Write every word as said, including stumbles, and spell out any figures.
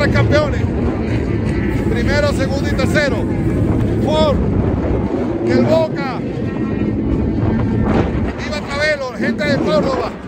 tres campeones. Primero, segundo y tercero. Por que el Boca, Viva Travelo, gente de Córdoba.